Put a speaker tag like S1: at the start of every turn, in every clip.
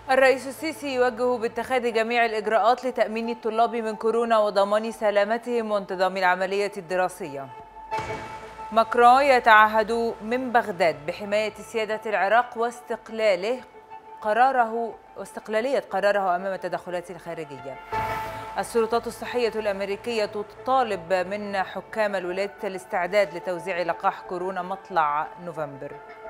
S1: الرئيس السيسي يوجه باتخاذ جميع الإجراءات لتأمين الطلاب من كورونا وضمان سلامتهم وانتظام العملية الدراسية. ماكرون يتعهد من بغداد بحماية سيادة العراق واستقلالية قراره أمام التدخلات الخارجية. السلطات الصحية الأمريكية تطالب من حكام الولايات الاستعداد لتوزيع لقاح كورونا مطلع نوفمبر.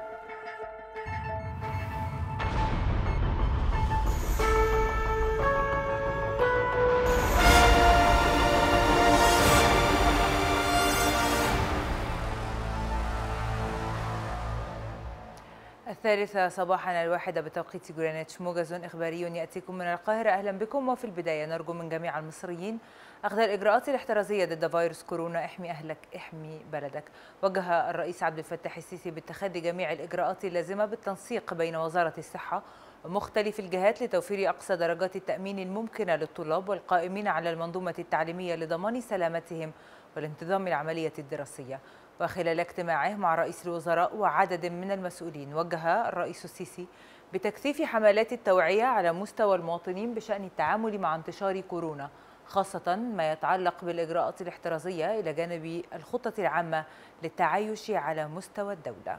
S1: الثالثة صباحا الواحدة بتوقيت جرينتش، موجز إخباري يأتيكم من القاهرة. أهلا بكم. وفي البداية نرجو من جميع المصريين أخذ الإجراءات الاحترازية ضد فيروس كورونا. احمي أهلك احمي بلدك. وجه الرئيس عبد الفتاح السيسي باتخاذ جميع الإجراءات اللازمة بالتنسيق بين وزارة الصحة ومختلف الجهات لتوفير أقصى درجات التأمين الممكنة للطلاب والقائمين على المنظومة التعليمية لضمان سلامتهم والانتظام العملية الدراسية. وخلال اجتماعه مع رئيس الوزراء وعدد من المسؤولين، وجه الرئيس السيسي بتكثيف حملات التوعية على مستوى المواطنين بشأن التعامل مع انتشار كورونا، خاصة ما يتعلق بالإجراءات الاحترازية إلى جانب الخطة العامة للتعايش على مستوى الدولة.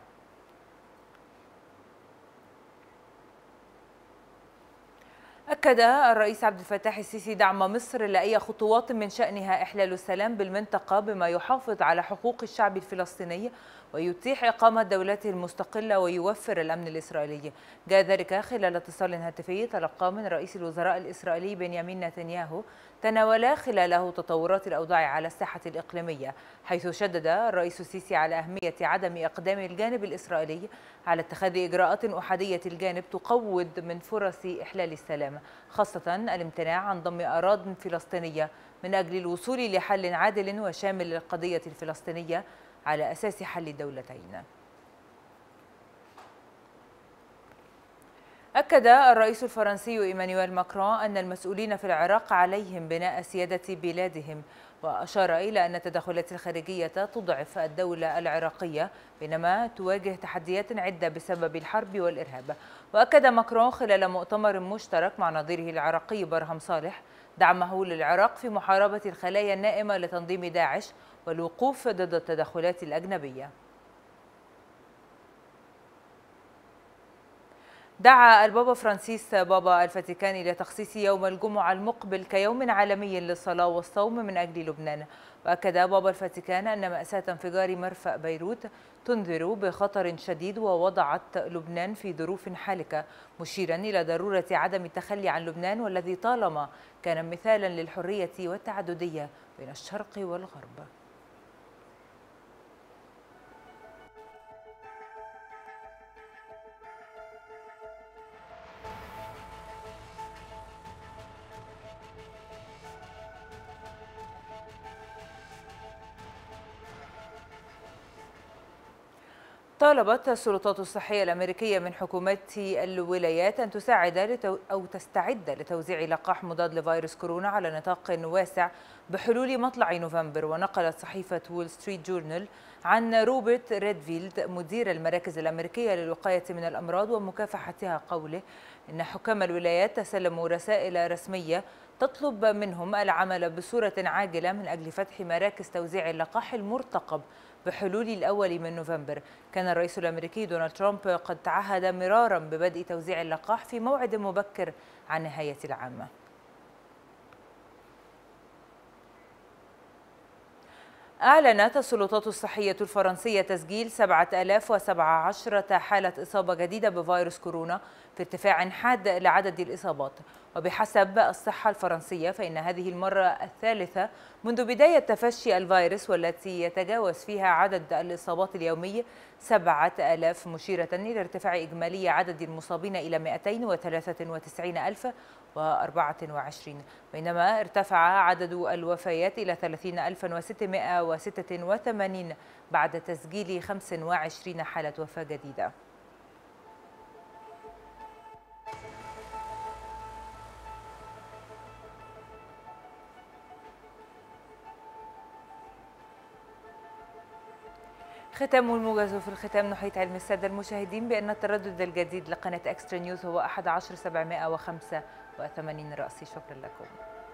S1: أكد الرئيس عبد الفتاح السيسي دعم مصر لأي خطوات من شأنها إحلال السلام بالمنطقة بما يحافظ على حقوق الشعب الفلسطيني ويتيح إقامة دولته المستقلة ويوفر الأمن الإسرائيلي. جاء ذلك خلال اتصال هاتفي تلقاه من رئيس الوزراء الإسرائيلي بنيامين نتنياهو تناول خلاله تطورات الأوضاع على الساحة الإقليمية، حيث شدد الرئيس السيسي على أهمية عدم إقدام الجانب الإسرائيلي على اتخاذ إجراءات أحادية الجانب تقوض من فرص إحلال السلام، خاصة الامتناع عن ضم أراضٍ فلسطينية من أجل الوصول لحل عادل وشامل للقضية الفلسطينية على أساس حل الدولتين. أكد الرئيس الفرنسي إيمانويل ماكرون أن المسؤولين في العراق عليهم بناء سيادة بلادهم، وأشار إلى أن التدخلات الخارجية تضعف الدولة العراقية بينما تواجه تحديات عدة بسبب الحرب والإرهاب. وأكد ماكرون خلال مؤتمر مشترك مع نظيره العراقي برهم صالح دعمه للعراق في محاربة الخلايا النائمة لتنظيم داعش والوقوف ضد التدخلات الأجنبية. دعا البابا فرانسيس بابا الفاتيكان إلى تخصيص يوم الجمعة المقبل كيوم عالمي للصلاة والصوم من أجل لبنان. وأكد بابا الفاتيكان أن مأساة انفجار مرفأ بيروت تنذر بخطر شديد ووضعت لبنان في ظروف حالكة، مشيرا إلى ضرورة عدم التخلي عن لبنان والذي طالما كان مثالا للحرية والتعددية بين الشرق والغرب. طالبت السلطات الصحية الأمريكية من حكومات الولايات أن تستعد لتوزيع لقاح مضاد لفيروس كورونا على نطاق واسع بحلول مطلع نوفمبر. ونقلت صحيفة وول ستريت جورنال عن روبرت ريدفيلد مدير المراكز الأمريكية للوقاية من الأمراض ومكافحتها قوله إن حكام الولايات تسلموا رسائل رسمية تطلب منهم العمل بصورة عاجلة من أجل فتح مراكز توزيع اللقاح المرتقب بحلول الأول من نوفمبر. كان الرئيس الأمريكي دونالد ترامب قد تعهد مرارا ببدء توزيع اللقاح في موعد مبكر عن نهاية العام. أعلنت السلطات الصحية الفرنسية تسجيل 7017 حالة إصابة جديدة بفيروس كورونا في ارتفاع حاد لعدد الإصابات. وبحسب الصحة الفرنسية فإن هذه المرة الثالثة منذ بداية تفشي الفيروس والتي يتجاوز فيها عدد الإصابات اليومي 7000، مشيرة إلى ارتفاع إجمالي عدد المصابين إلى 293,024، بينما ارتفع عدد الوفيات إلى 30,686 بعد تسجيل 25 حالة وفاة جديدة. ختام الموجز. وفي الختام نحيط علم السادة المشاهدين بأن التردد الجديد لقناة إكسترا نيوز هو 11785 رأسي. شكرا لكم.